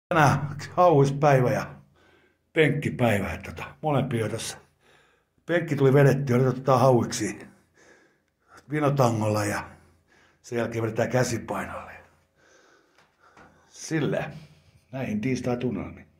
Tänään hauispäivä ja penkkipäivä. Molempia jo tässä. Penkki tuli vedettyä, nyt otetaan hauiksi vinotangolla ja sen jälkeen vedetään käsipainolle. Silleen. Näihin tiistai tunnelmiin.